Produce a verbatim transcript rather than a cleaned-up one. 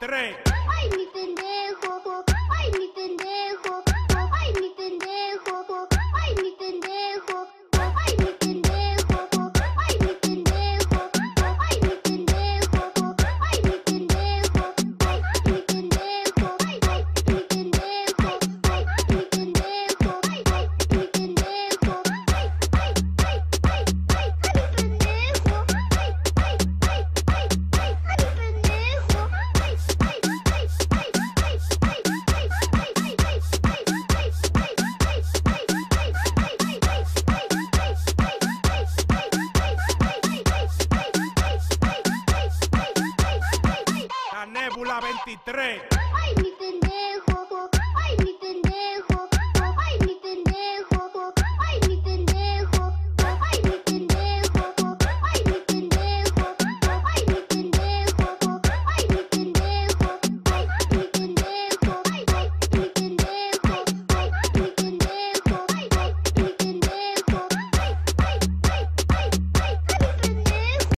veintitrés. Ay, mi pendejo, ay, mi pendejo, ay, mi pendejo, ay, mi pendejo, ay, mi pendejo, ay, mi pendejo, ay, mi pendejo, ay, mi pendejo, ay, mi pendejo, ay, mi pendejo, ay, mi pendejo, ay, mi pendejo, ay, mi pendejo, ay, ay, ay, ay, ay, ay, mi pendejo, ay, ay, ay, ay, ay, ay, mi pendejo, ay, ay, ay, ay, ay, ay, ay, La Nébula veintitrés. ay, mi pendejo.